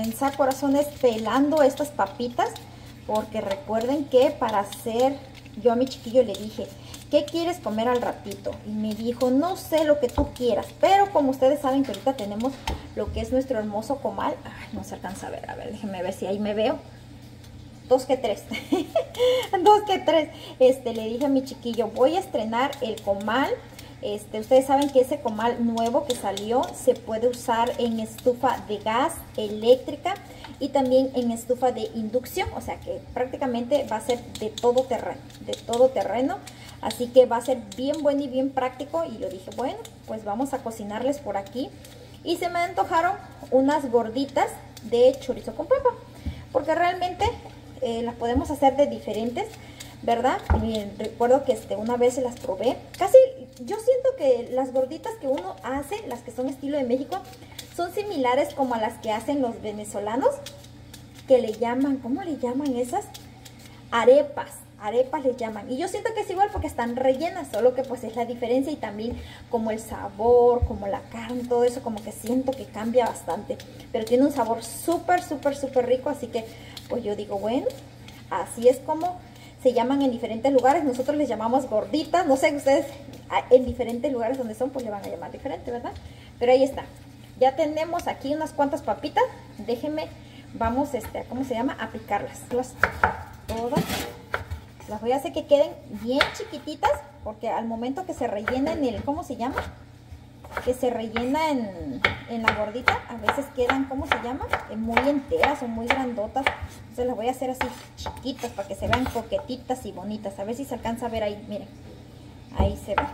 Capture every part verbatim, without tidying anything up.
comenzar, corazones, pelando estas papitas, porque recuerden que para hacer, yo a mi chiquillo le dije, ¿qué quieres comer al ratito? Y me dijo, no sé, lo que tú quieras, pero como ustedes saben que ahorita tenemos lo que es nuestro hermoso comal. Ay, no se alcanza a ver, a ver, déjenme ver si ahí me veo. Dos que tres, dos que tres. Este, le dije a mi chiquillo, voy a estrenar el comal. Este, ustedes saben que ese comal nuevo que salió se puede usar en estufa de gas, eléctrica y también en estufa de inducción. O sea que prácticamente va a ser de todo terreno, de todo terreno. Así que va a ser bien bueno y bien práctico. Y yo dije, bueno, pues vamos a cocinarles por aquí. Y se me antojaron unas gorditas de chorizo con papa, porque realmente eh, las podemos hacer de diferentes, ¿verdad? Y recuerdo que este, una vez se las probé. Casi, yo siento que las gorditas que uno hace, las que son estilo de México, son similares como a las que hacen los venezolanos, que le llaman, ¿cómo le llaman esas? Arepas. Arepas les llaman. Y yo siento que es igual porque están rellenas, solo que pues es la diferencia y también como el sabor, como la carne, todo eso como que siento que cambia bastante. Pero tiene un sabor súper, súper, súper rico, así que pues yo digo, bueno, así es como se llaman en diferentes lugares. Nosotros les llamamos gorditas, no sé, ustedes en diferentes lugares donde son pues le van a llamar diferente, ¿verdad? Pero ahí está. Ya tenemos aquí unas cuantas papitas. Déjenme, vamos, este, ¿cómo se llama? A picarlas. Las, todas. Las voy a hacer que queden bien chiquititas, porque al momento que se rellenen el, ¿cómo se llama? Que se rellena en, en la gordita, a veces quedan, ¿cómo se llama? Muy enteras o muy grandotas. Entonces las voy a hacer así chiquitas para que se vean coquetitas y bonitas. A ver si se alcanza a ver ahí, miren. Ahí se ve.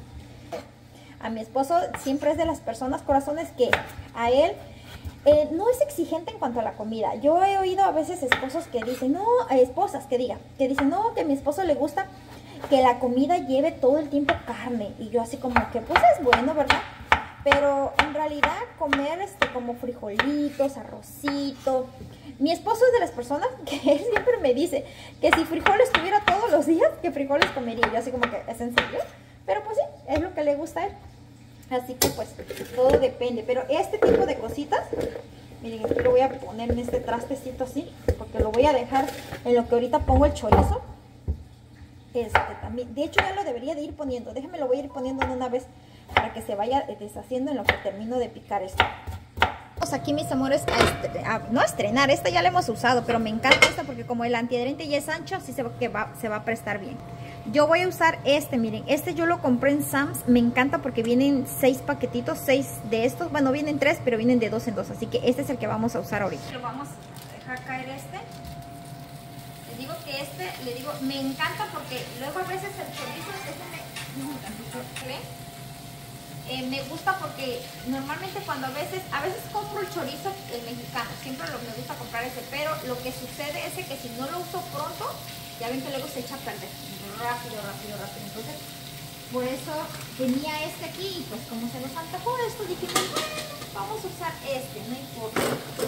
A mi esposo siempre es de las personas, corazones, que a él Eh, no es exigente en cuanto a la comida. Yo he oído a veces esposos que dicen, no, eh, esposas que digan, que dicen, no, que a mi esposo le gusta que la comida lleve todo el tiempo carne. Y yo así como que, pues es bueno, ¿verdad? Pero en realidad comer este, como frijolitos, arrocito. Mi esposo es de las personas que él siempre me dice que si frijoles tuviera todos los días, que frijoles comería. Yo así como que, ¿es en serio? Pero pues sí, es lo que le gusta a él. Así que pues todo depende. Pero este tipo de cositas, miren, aquí lo voy a poner en este trastecito así, porque lo voy a dejar en lo que ahorita pongo el chorizo. Este también, de hecho ya lo debería de ir poniendo. Déjenme, lo voy a ir poniendo de una vez para que se vaya deshaciendo en lo que termino de picar esto. Vamos aquí, mis amores, a, estre a no a estrenar. Esta ya la hemos usado, pero me encanta esta porque como el antiadherente ya es ancho, así se va, que va, se va a prestar bien. Yo voy a usar este, miren, este yo lo compré en Sam's, me encanta porque vienen seis paquetitos, seis de estos, bueno, vienen tres, pero vienen de dos en dos, así que este es el que vamos a usar ahorita. Lo vamos a dejar caer este. Les digo que este, le digo, me encanta porque luego a veces el chorizo, este me, ¿ven? Eh, me gusta porque normalmente cuando a veces, a veces compro el chorizo el mexicano, siempre lo, me gusta comprar ese, pero lo que sucede es que si no lo uso pronto, ya ven que luego se echa a perder rápido, rápido, rápido. Entonces, por eso tenía este aquí y pues como se nos antojó esto, dijimos, bueno, vamos a usar este, no importa.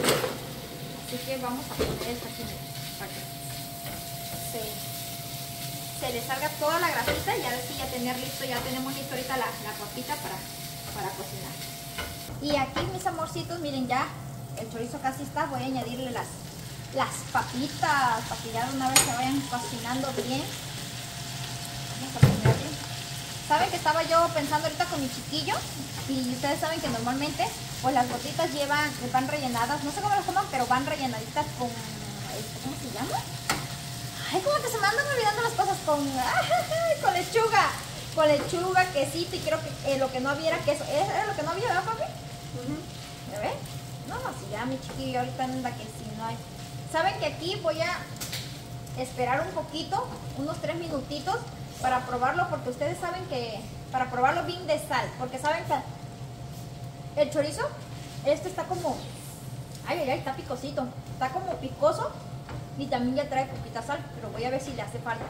Así que vamos a poner esto aquí para que se, se le salga toda la grasita y a ver si ya tener listo, ya tenemos listo ahorita la, la papita para, para cocinar. Y aquí, mis amorcitos, miren, ya el chorizo casi está. Voy a añadirle las las papitas para que ya de una vez se vayan cocinando bien. Vamos a ponerle. Saben que estaba yo pensando ahorita con mi chiquillo y ustedes saben que normalmente pues las gorditas llevan, van rellenadas, no sé cómo las toman, pero van rellenaditas con, ¿cómo se llama? Ay, como que se me andan olvidando las cosas, con, con lechuga, con lechuga, quesito, y creo que eh, lo que no había era queso. ¿Era lo que no había, verdad, papi? Uh-huh. ¿Ya ven? No, si ya mi chiquillo ahorita anda que si no hay. Saben que aquí voy a esperar un poquito, unos tres minutitos para probarlo, porque ustedes saben que, para probarlo bien de sal, porque saben que el chorizo, este está como, ay, ay, ay, está picosito, está como picoso y también ya trae poquita sal, pero voy a ver si le hace falta.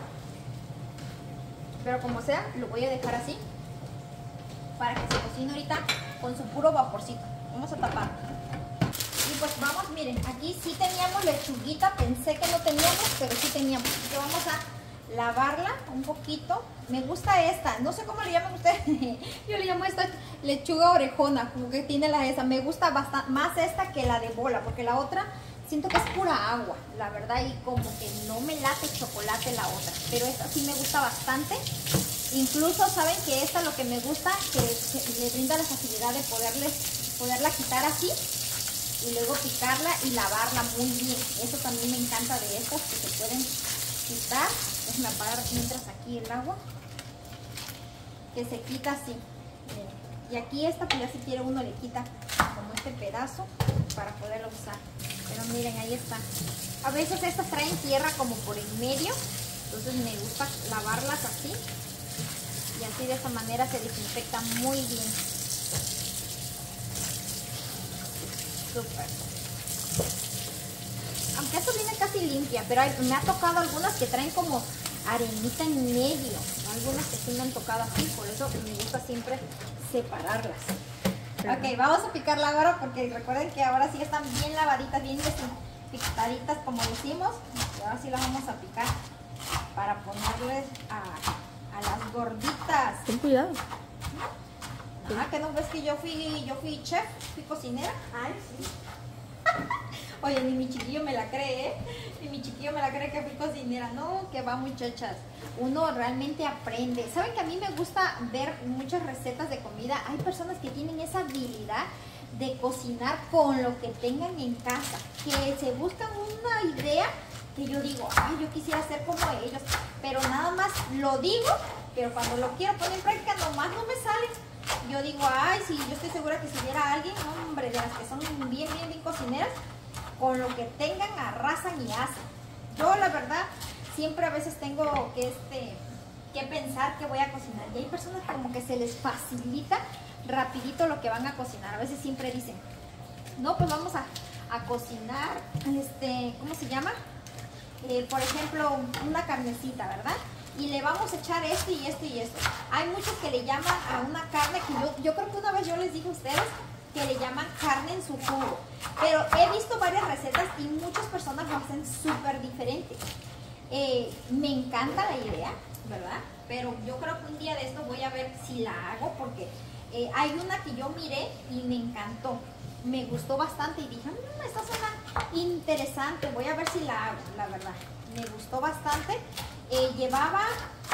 Pero como sea, lo voy a dejar así para que se cocine ahorita con su puro vaporcito. Vamos a tapar. Y pues vamos, miren, aquí sí teníamos lechuguita, pensé que no teníamos, pero sí teníamos. Así que vamos a lavarla un poquito. Me gusta esta, no sé cómo le llaman ustedes. Yo le llamo esta lechuga orejona, como que tiene la esa. Me gusta bastante más esta que la de bola, porque la otra siento que es pura agua, la verdad, y como que no me late chocolate la otra. Pero esta sí me gusta bastante. Incluso saben que esta lo que me gusta, que le brinda la facilidad de poderles, poderla quitar así y luego picarla y lavarla muy bien. Eso también me encanta de estas, que se pueden quitar. Déjenme apagar mientras aquí el agua, que se quita así. Miren. Y aquí esta, pues ya si quiere uno le quita como este pedazo para poderlo usar. Pero miren, ahí está. A veces estas traen tierra como por el medio, entonces me gusta lavarlas así. Y así de esta manera se desinfecta muy bien. Súper. Aunque esto viene casi limpia, pero hay, me ha tocado algunas que traen como arenita en medio. Algunas que sí me han tocado así, por eso me gusta siempre separarlas. Pero... Ok, vamos a picarla ahora porque recuerden que ahora sí están bien lavaditas, bien desinfectaditas como decimos. Y ahora sí las vamos a picar para ponerles a... a las gorditas. Ten cuidado. Ah, que no ves que yo fui, yo fui chef, fui cocinera. Ay, sí. Oye, ni mi chiquillo me la cree, ¿eh? Ni mi chiquillo me la cree que fui cocinera. No, que va, muchachas. Uno realmente aprende. ¿Saben que a mí me gusta ver muchas recetas de comida? Hay personas que tienen esa habilidad de cocinar con lo que tengan en casa. Que se buscan una idea que yo digo, ay, yo quisiera ser como ellos, pero nada más lo digo, pero cuando lo quiero poner en práctica nomás no me sale. Yo digo, ay, sí, yo estoy segura que si hubiera alguien, hombre, de las que son bien, bien, bien cocineras, con lo que tengan arrasan y hacen. Yo la verdad, siempre a veces tengo que, este, que pensar que voy a cocinar, y hay personas que como que se les facilita rapidito lo que van a cocinar. A veces siempre dicen, no, pues vamos a, a cocinar, este, ¿cómo se llama? Eh, por ejemplo, una carnecita, ¿verdad? Y le vamos a echar esto y esto y esto. Hay muchos que le llaman a una carne que yo, yo creo que una vez yo les dije a ustedes que le llaman carne en su jugo. Pero he visto varias recetas y muchas personas lo hacen súper diferente. Eh, me encanta la idea, ¿verdad? Pero yo creo que un día de esto voy a ver si la hago porque eh, hay una que yo miré y me encantó. Me gustó bastante y dije, mmm, esta suena interesante, voy a ver si la hago, la verdad. Me gustó bastante. Eh, llevaba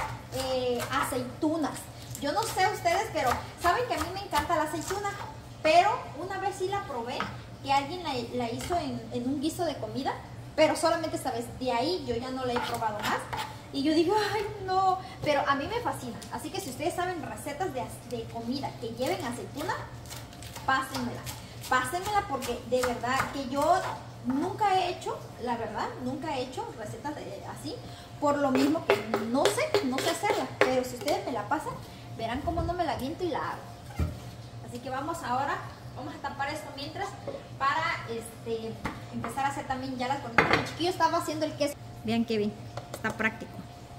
eh, aceitunas. Yo no sé ustedes, pero saben que a mí me encanta la aceituna. Pero una vez sí la probé, que alguien la, la hizo en, en un guiso de comida, pero solamente esta vez. De ahí yo ya no la he probado más. Y yo digo, ay, no. Pero a mí me fascina. Así que si ustedes saben recetas de, de comida que lleven aceituna, pásenmela. Pásenmela porque de verdad que yo nunca he hecho, la verdad, nunca he hecho recetas de, así, por lo mismo que no sé, no sé hacerla, pero si ustedes me la pasan, verán cómo no me la viento y la hago. Así que vamos ahora, vamos a tapar esto mientras para este, empezar a hacer también ya las gorditas. Mi chiquillo estaba haciendo el queso. Vean qué bien, está práctico.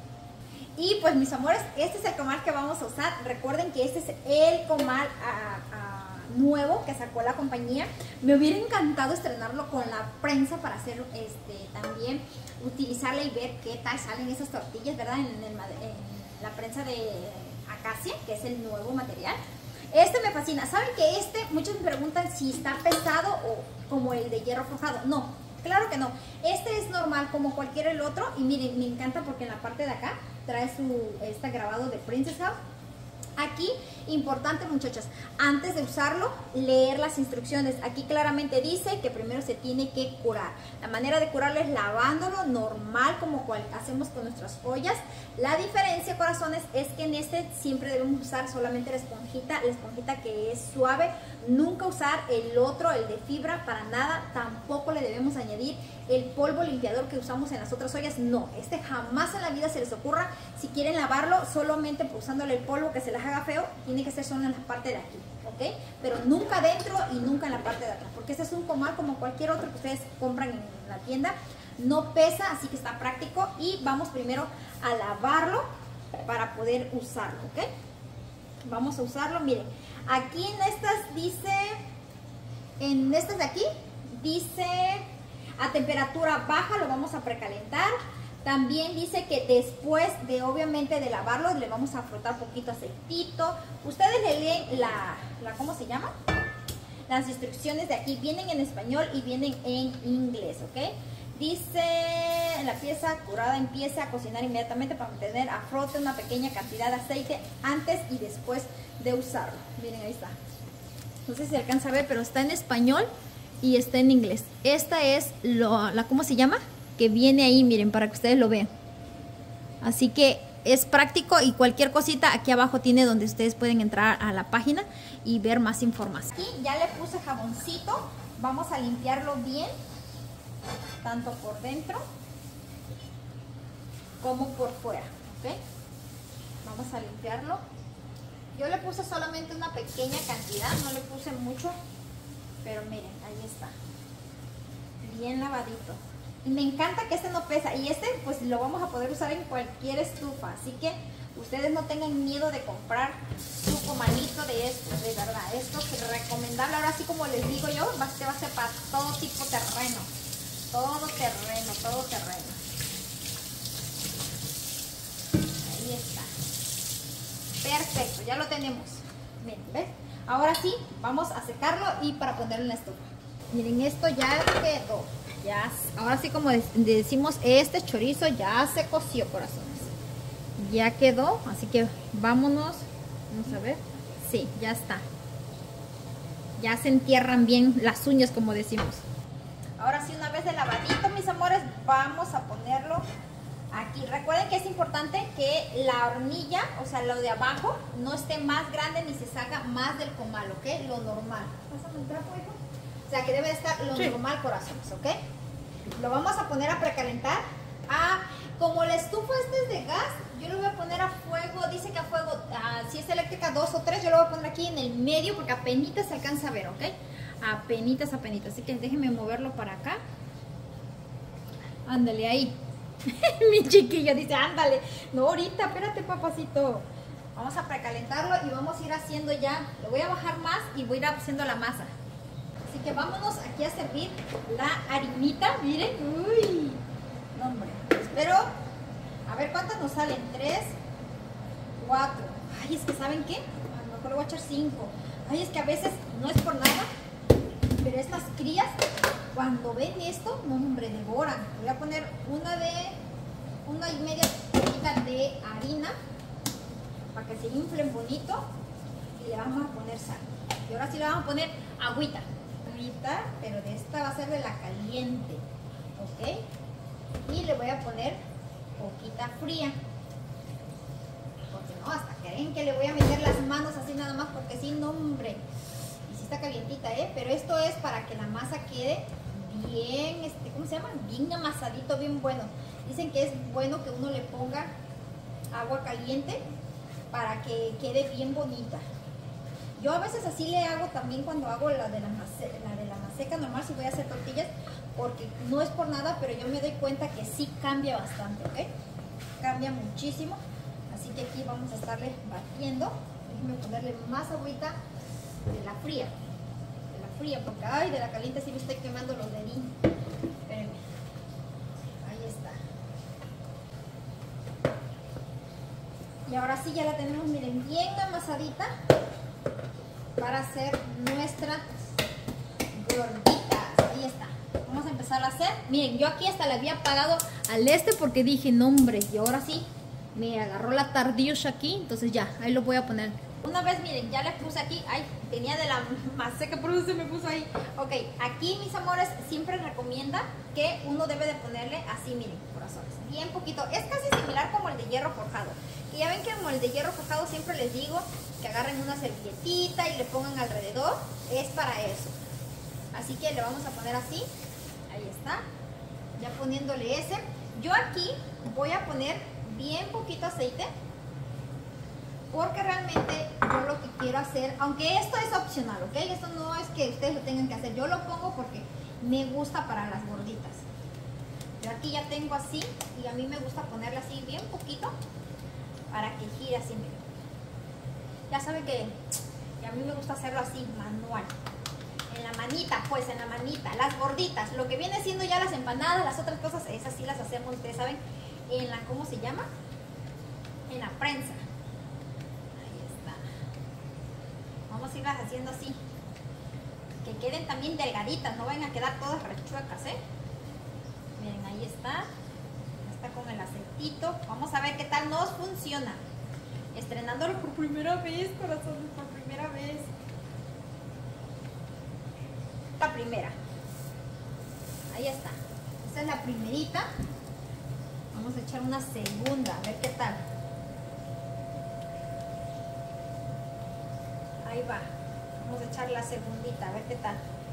Y pues mis amores, este es el comal que vamos a usar. Recuerden que este es el comal a, a nuevo que sacó la compañía. Me hubiera encantado estrenarlo con la prensa para hacer este también utilizarla y ver qué tal salen esas tortillas, ¿verdad? En, el, en la prensa de acacia, que es el nuevo material. Este me fascina. ¿Saben que este? Muchos me preguntan si está pesado o como el de hierro forjado. No, claro que no. Este es normal como cualquier el otro. Y miren, me encanta porque en la parte de acá trae su este grabado de Princess House. Aquí, importante muchachas, antes de usarlo, leer las instrucciones. Aquí claramente dice que primero se tiene que curar. La manera de curarlo es lavándolo normal como cual hacemos con nuestras ollas. La diferencia, corazones, es que en este siempre debemos usar solamente la esponjita, la esponjita que es suave. Nunca usar el otro, el de fibra, para nada. Tampoco le debemos añadir el polvo limpiador que usamos en las otras ollas. No, este jamás en la vida se les ocurra. Si quieren lavarlo, solamente usándole el polvo que se les haga feo, tiene que ser solo en la parte de aquí, ¿ok? Pero nunca dentro y nunca en la parte de atrás, porque este es un comal como cualquier otro que ustedes compran en la tienda. No pesa, así que está práctico. Y vamos primero a lavarlo para poder usarlo, ¿ok? Vamos a usarlo, miren. Aquí en estas dice, en estas de aquí, dice a temperatura baja, lo vamos a precalentar. También dice que después de, obviamente, de lavarlo, le vamos a frotar poquito aceitito. Ustedes le leen la, la, ¿cómo se llama? Las instrucciones de aquí. Vienen en español y vienen en inglés, ¿ok? Dice, la pieza curada empieza a cocinar inmediatamente para mantener a frote una pequeña cantidad de aceite antes y después de usarlo. Miren, ahí está. No sé si se alcanza a ver, pero está en español y está en inglés. Esta es lo, la, ¿cómo se llama? Que viene ahí, miren, para que ustedes lo vean. Así que es práctico y cualquier cosita aquí abajo tiene donde ustedes pueden entrar a la página y ver más información. Aquí ya le puse jaboncito. Vamos a limpiarlo bien, tanto por dentro como por fuera, ¿ok? Vamos a limpiarlo. Yo le puse solamente una pequeña cantidad, no le puse mucho, pero miren, ahí está, bien lavadito. Y me encanta que este no pesa, y este pues lo vamos a poder usar en cualquier estufa, así que ustedes no tengan miedo de comprar su comalito de esto, de verdad, esto es recomendable. Ahora sí, como les digo yo, va, este va a ser para todo tipo de terreno, todo terreno, todo terreno. Ahí está. Perfecto, ya lo tenemos. Miren, ¿ves? Ahora sí, vamos a secarlo y para ponerlo en la estufa. Miren, esto ya quedó. Ya, ahora sí, como decimos, este chorizo ya se coció, corazones. Ya quedó, así que vámonos. Vamos a ver. Sí, ya está. Ya se entierran bien las uñas, como decimos. Ahora sí, una vez de lavadito, mis amores, vamos a ponerlo aquí. Recuerden que es importante que la hornilla, o sea, lo de abajo, no esté más grande ni se salga más del comal, ¿ok? Lo normal. ¿Pásame el trapo, hijo? O sea, que debe estar lo sí. normal, corazones, ¿ok? Lo vamos a poner a precalentar. Ah, como la estufa esta es de gas, yo lo voy a poner a fuego, dice que a fuego, ah, si es eléctrica dos o tres, yo lo voy a poner aquí en el medio porque apenas se alcanza a ver, ¿ok? Apenitas, apenitas. Así que déjenme moverlo para acá. Ándale, ahí. Mi chiquillo dice, ándale. No, ahorita, espérate, papacito. Vamos a precalentarlo y vamos a ir haciendo ya. Lo voy a bajar más y voy a ir haciendo la masa. Así que vámonos aquí a servir la harinita. Miren. Uy. No, hombre. Espero. A ver cuántas nos salen. Tres, cuatro. Ay, es que ¿saben qué? A lo mejor le voy a echar cinco. Ay, es que a veces no es por nada, pero estas crías, cuando ven esto, no, hombre, devoran. Voy a poner una de, una y media tablita de harina para que se inflen bonito y le vamos a poner sal. Y ahora sí le vamos a poner agüita. Agüita, pero de esta va a ser de la caliente, ¿ok? Y le voy a poner poquita fría. Porque no, hasta creen que le voy a meter las manos así nada más porque sí, no, hombre. Está calientita, ¿eh? Pero esto es para que la masa quede bien, este, ¿cómo se llama? Bien amasadito, bien bueno. Dicen que es bueno que uno le ponga agua caliente para que quede bien bonita. Yo a veces así le hago también cuando hago la de la, maseca, la de la maseca normal, si voy a hacer tortillas, porque no es por nada, pero yo me doy cuenta que sí cambia bastante, ¿ok? Cambia muchísimo. Así que aquí vamos a estarle batiendo. Déjenme ponerle más agüita de la fría, de la fría, porque ay, de la caliente sí me estoy quemando los dedillos. Espérenme. Ahí está. Y ahora sí ya la tenemos, miren, bien amasadita para hacer nuestras gorditas. Ahí está. Vamos a empezar a hacer. Miren, yo aquí hasta le había apagado al este porque dije, no, hombre, y ahora sí me agarró la tardiucha aquí, entonces ya, ahí lo voy a poner. Una vez, miren, ya le puse aquí, ay, tenía de la maseca, por eso se me puso ahí. Ok, aquí, mis amores, siempre recomienda que uno debe de ponerle así, miren, corazones, bien poquito. Es casi similar como el de hierro forjado. Que ya ven que como el de hierro forjado siempre les digo que agarren una servilletita y le pongan alrededor. Es para eso. Así que le vamos a poner así. Ahí está. Ya poniéndole ese. Yo aquí voy a poner bien poquito aceite, porque realmente yo lo que quiero hacer, aunque esto es opcional, ¿ok? Esto no es que ustedes lo tengan que hacer, yo lo pongo porque me gusta para las gorditas. Yo aquí ya tengo así y a mí me gusta ponerle así bien poquito para que gire así, miren. Ya saben que, que a mí me gusta hacerlo así, manual. En la manita, pues en la manita, las gorditas, lo que viene siendo ya las empanadas, las otras cosas, esas sí las hacemos, ustedes saben, en la, ¿cómo se llama? En la prensa. Ahí está. Vamos a irlas haciendo así. Que queden también delgaditas, no vayan a quedar todas rechuecas, ¿eh? Miren, ahí está. Está con el aceitito. Vamos a ver qué tal nos funciona. Estrenándolo por primera vez, corazones, por primera vez. La primera. Ahí está. Esta es la primerita. Vamos a echar una segunda, a ver qué tal. Ahí va. Vamos a echar la segundita, a ver qué tal.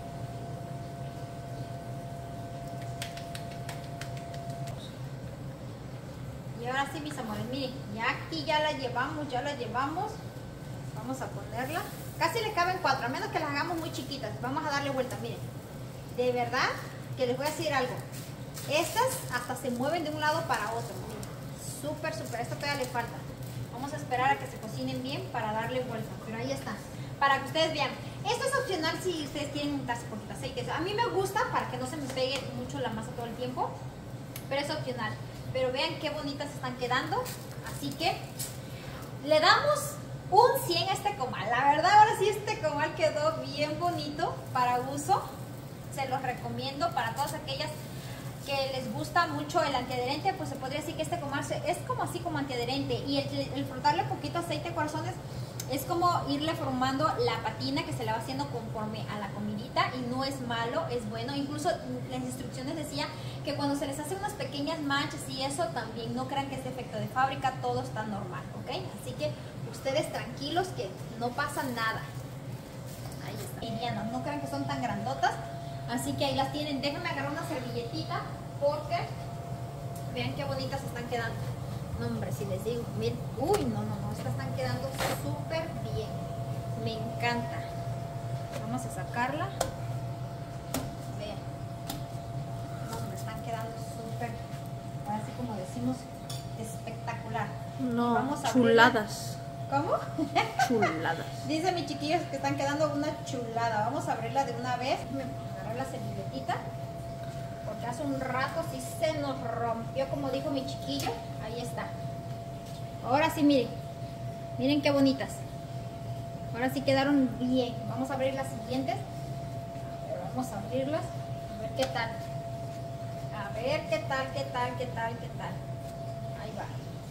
Y ahora sí, mis amores, miren, ya aquí ya la llevamos, ya la llevamos. Vamos a ponerla. Casi le caben cuatro, a menos que las hagamos muy chiquitas. Vamos a darle vuelta, miren. De verdad que les voy a decir algo. Estas hasta se mueven de un lado para otro. Miren, súper, súper. Esto todavía le falta. Vamos a esperar a que se cocinen bien para darle vuelta. Pero ahí está. Para que ustedes vean. Esto es opcional si ustedes quieren untarse poquito aceite. A mí me gusta para que no se me pegue mucho la masa todo el tiempo. Pero es opcional. Pero vean qué bonitas están quedando. Así que le damos un cien a este comal. La verdad, ahora sí este comal quedó bien bonito para uso. Se los recomiendo para todas aquellas que les gusta mucho el antiadherente. Pues se podría decir que este comal es como así como antiadherente. Y el, el frotarle poquito aceite, corazones, es como irle formando la patina que se le va haciendo conforme a la comidita. Y no es malo, es bueno. Incluso las instrucciones decía que cuando se les hace unas pequeñas manchas y eso, también no crean que es defecto de fábrica, todo está normal, ¿ok? Así que ustedes tranquilos que no pasa nada. Ahí está. Medianas, no crean que son tan grandotas. Así que ahí las tienen. Déjenme agarrar una servilletita porque vean qué bonitas están quedando. No, hombre, si les digo, miren. Uy, no, no, no, estas están quedando súper bien. Me encanta. Vamos a sacarla. Vean. No, hombre, están quedando súper, así como decimos, espectacular. No, vamos a chuladas. ¿Cómo? Chuladas. Dice mis chiquillos que están quedando una chulada. Vamos a abrirla de una vez. Me agarrar la servilletita porque hace un rato sí se nos rompió, como dijo mi chiquillo. Ahí está. Ahora sí, miren. Miren qué bonitas. Ahora sí quedaron bien. Vamos a abrir las siguientes. A ver, vamos a abrirlas. A ver qué tal. A ver qué tal, qué tal, qué tal, qué tal. Ahí va.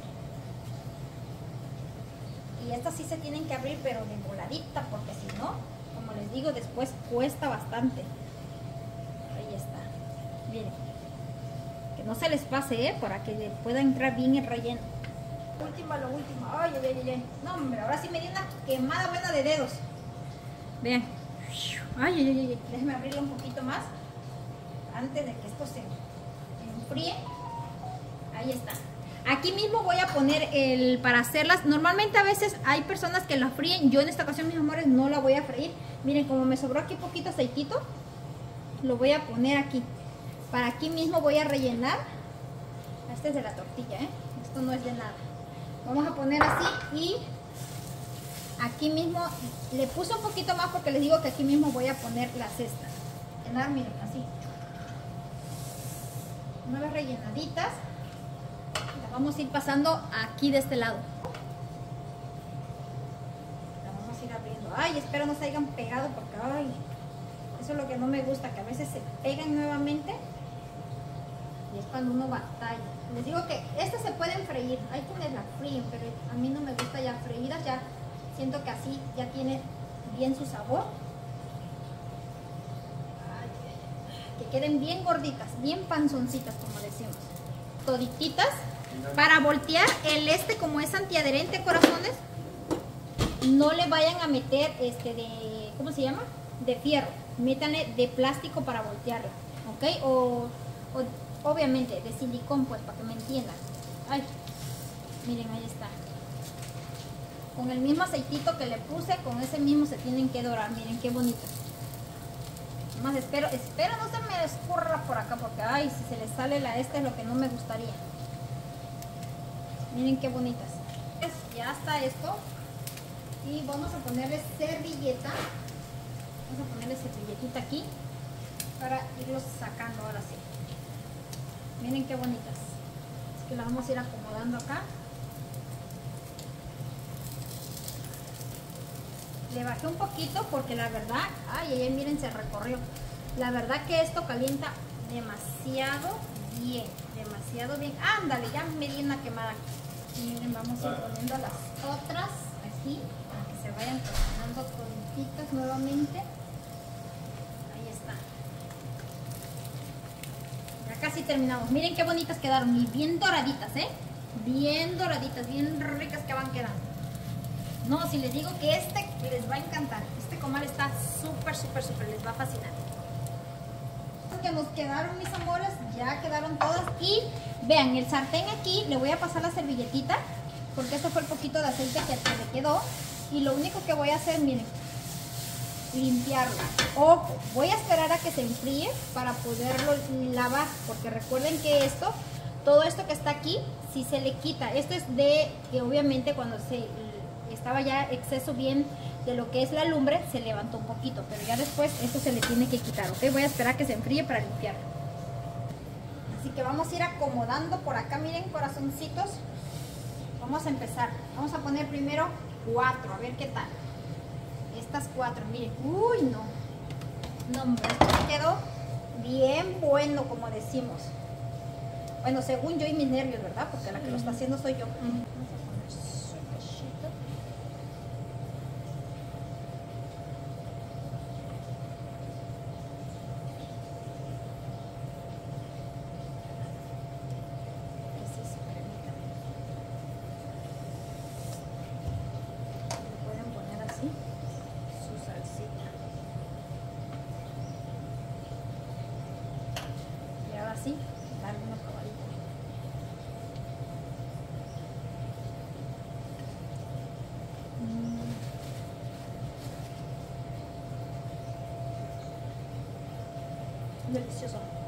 Y estas sí se tienen que abrir, pero de voladita, porque si no, como les digo, después cuesta bastante. Ahí está. Miren. Que no se les pase, ¿eh? Para que le pueda entrar bien el relleno. Última, lo último. Ay, ay, ay, ay. No, hombre, ahora sí me dio una quemada buena de dedos. Vean. Ay, ay, ay, ay. Déjenme abrirlo un poquito más antes de que esto se enfríe. Ahí está. Aquí mismo voy a poner el para hacerlas. Normalmente a veces hay personas que la fríen. Yo en esta ocasión, mis amores, no la voy a freír. Miren, como me sobró aquí poquito aceitito, lo voy a poner aquí. Para aquí mismo voy a rellenar. Este es de la tortilla, ¿eh? Esto no es de nada. Vamos a poner así y aquí mismo le puse un poquito más porque les digo que aquí mismo voy a poner la cesta. Llenar, miren, así. Unas rellenaditas. Las vamos a ir pasando aquí de este lado. La vamos a ir abriendo. Ay, espero no se hayan pegado porque, ay, eso es lo que no me gusta, que a veces se pegan nuevamente. Y es cuando uno batalla. Les digo que estas se pueden freír. Hay quienes las fríen, pero a mí no me gusta ya freídas. Ya siento que así ya tiene bien su sabor. Ay, ay, ay. Que queden bien gorditas, bien panzoncitas, como decimos. Todititas. Para voltear el este, como es antiadherente, corazones, no le vayan a meter este de, ¿cómo se llama? De fierro. Métanle de plástico para voltearla, ¿ok? O, o obviamente de silicón, pues, para que me entiendan. Ay, miren, ahí está. Con el mismo aceitito que le puse, con ese mismo se tienen que dorar. Miren qué bonito. Más espero, espero no se me escurra por acá, porque, ay, si se le sale la este es lo que no me gustaría. Miren qué bonitas. Pues ya está esto. Y vamos a ponerle servilleta. Vamos a ponerle servilletita aquí para irlos sacando ahora sí. Miren qué bonitas. que la vamos a ir acomodando acá. Le bajé un poquito porque la verdad, ay, ay, miren, se recorrió. La verdad que esto calienta demasiado bien, demasiado bien. Ándale, ya me di una quemada aquí. Y miren, vamos a ir poniendo las otras aquí para que se vayan cocinando toditas nuevamente. Ahí está. Ya casi terminamos. Miren qué bonitas quedaron y bien doraditas, ¿eh? Bien doraditas, bien ricas que van quedando. No, si les digo que este les va a encantar. Este comal está súper, súper, súper, les va a fascinar. Que nos quedaron, mis amores, ya quedaron todas. Y vean, el sartén aquí le voy a pasar la servilletita porque esto fue el poquito de aceite que, que le quedó. Y lo único que voy a hacer, miren, limpiarlo. Ojo, voy a esperar a que se enfríe para poderlo lavar, porque recuerden que esto, todo esto que está aquí, si se le quita, esto es de que obviamente cuando se estaba ya exceso bien de lo que es la lumbre, se levantó un poquito, pero ya después esto se le tiene que quitar, ¿ok? Voy a esperar a que se enfríe para limpiarlo. Así que vamos a ir acomodando por acá, miren, corazoncitos. Vamos a empezar. Vamos a poner primero cuatro, a ver qué tal. Estas cuatro, miren. Uy, no. No, hombre, esto quedó bien bueno, como decimos. Bueno, según yo y mis nervios, ¿verdad? Porque la que lo está haciendo soy yo. Vamos a poner su cachito. Así, darle una probadita. Mm. Delicioso.